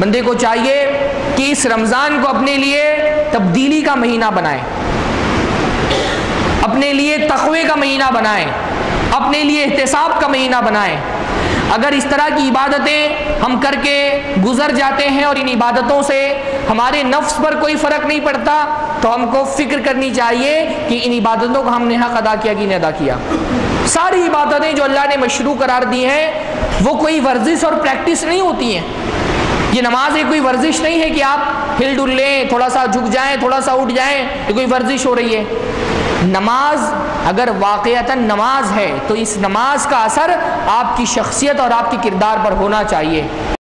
बंदे को चाहिए कि इस रमज़ान को अपने लिए तब्दीली का महीना बनाए, अपने लिए तक़वे का महीना बनाए, अपने लिए एहतिसाब का महीना बनाए। अगर इस तरह की इबादतें हम करके गुजर जाते हैं और इन इबादतों से हमारे नफ्स पर कोई फ़र्क नहीं पड़ता, तो हमको फ़िक्र करनी चाहिए कि इन इबादतों का हमने हक़ अदा किया कि नहीं अदा किया। सारी इबादतें जो अल्लाह ने मशरू करार दी हैं वो कोई वर्जिश और प्रैक्टिस नहीं होती हैं। ये नमाज एक कोई वर्जिश नहीं है कि आप हिल डुल लें, थोड़ा सा झुक जाएं, थोड़ा सा उठ जाएं, ये कोई वर्जिश हो रही है। नमाज अगर वाक़यतन नमाज है तो इस नमाज का असर आपकी शख्सियत और आपके किरदार पर होना चाहिए।